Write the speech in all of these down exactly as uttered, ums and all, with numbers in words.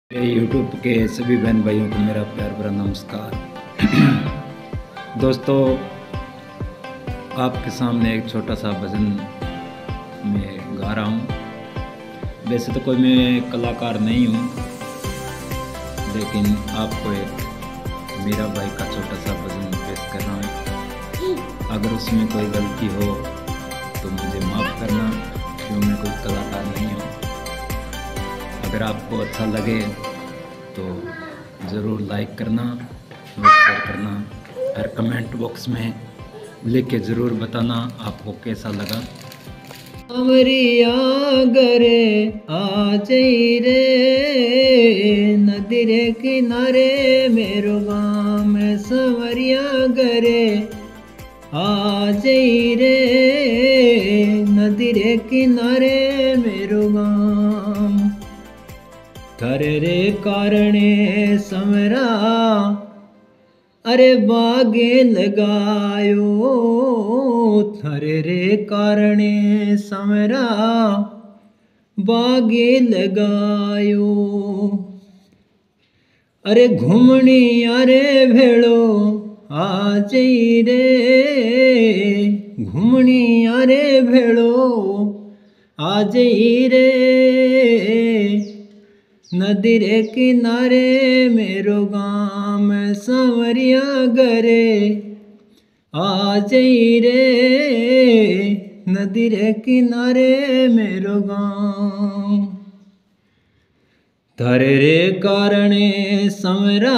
YouTube के सभी बहन भाइयों को मेरा प्यार भरा नमस्कार। दोस्तों, आपके सामने एक छोटा सा भजन मैं गा रहा हूँ। वैसे तो कोई मैं कलाकार नहीं हूँ, लेकिन आपको एक मीरा बाई का छोटा सा भजन पेश कर रहा हूँ। अगर उसमें कोई गलती हो तो मुझे माफ़ करना, क्यों मैं कोई कलाकार नहीं हूँ। अगर आपको अच्छा लगे तो ज़रूर लाइक करना और शेयर करना, और कमेंट बॉक्स में लिख के ज़रूर बताना आपको कैसा लगा। अमरिया गरे आ जई रे, नदी रे किनारे मेरो गाम संवरिया गरे आ जई रे, नदी रे किनारे मेरो गाम। थारे रे कारणे समरा अरे बागे लगायो, थारे रे कारणे समरा बागे लगायो। अरे घूमनी अरे भेड़ो आ जई रे, घूमनी अरे भेड़ो आ जई रे, नदी रे किनारे मेरो गाम संवरिया गरे आ जई रे, नदी रे किनारे मेरो गाम। थारे रे कारणे समरा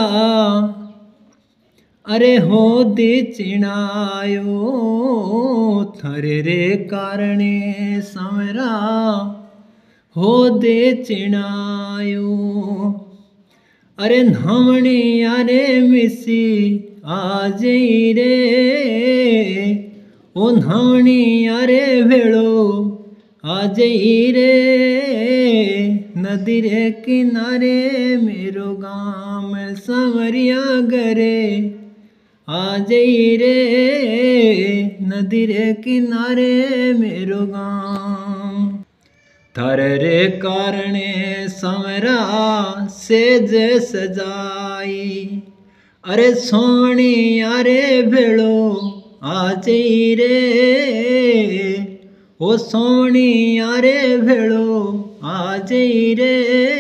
अरे हो दे चिणायो, थारे रे कारणे समरा हो दे चिणायो। अरे नामणी अरे मिसी आ जई रे, ओ नामणी अरे भेड़ो आ जई रे, नदी रे किनारे मेरो गाम संवरिया गरे आ जई रे, नदी रे किनारे मेरो गाम। थारे रे कारणे समरा सेज सजाई, अरे सोमणी अरे भेड़ो आ जई रे, ओ सोमणी अरे भेड़ो आ जई रे,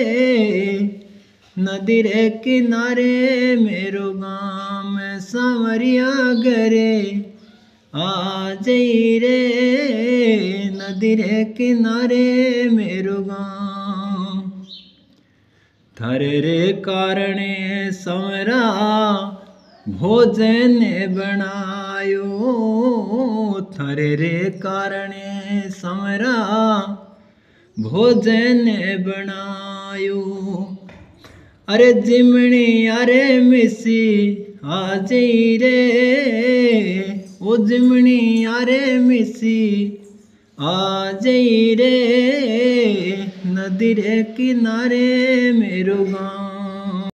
नदी रे किनारे मेरो गाम संवरिया गरे आ जई रे, नदी रे किनारे मेरो गाम। थारे रे कारणे समरा भोजन बनायो, थारे रे कारणे समरा भोजन बनायो। अरे जिमणी अरे मिसी आ जई रे, ओ जिमणी अरे मिसी आ जई रे, नदी रे किनारे मेरो गाम।